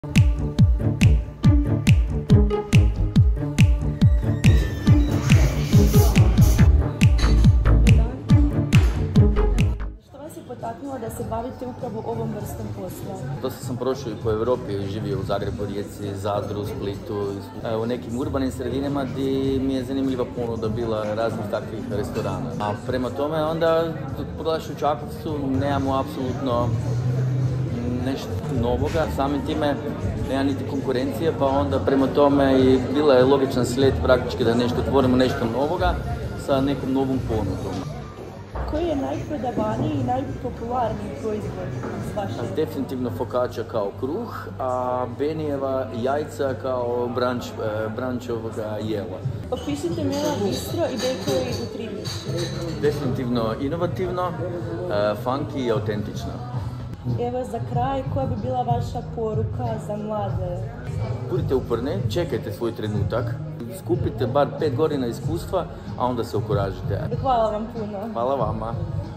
Potaknulo da se bavite upravo ovom vrstom posla? Dosta sam prošao i po Europi, živio u Zagrebu, Rijeci, Zadru, Splitu, u nekim urbanim sredinama gdje mi je zanimljiva ponuda bila raznih takvih restorana. A prema tome onda pogledaš u Čakovcu, nemamo apsolutno nešto novoga, samim time nema niti konkurencije, pa onda prema tome i bila je logičan slijed praktički da nešto tvorimo nešto novoga sa nekom novom ponudom. Koji je najprodavaniji i najpopularniji proizvod s vašeg? Definitivno fokača kao kruh, a Benijeva jajca kao branč ovoga jela. Opišite Mela Bistro, ideju u 3 riječi. Definitivno inovativno, funky i autentično. Evo za kraj, koja bi bila vaša poruka za mlade? Budite uporni, čekajte svoj trenutak, skupite bar 5 godina iskustva, a onda se okuražite. Hvala vam puno. Hvala vama.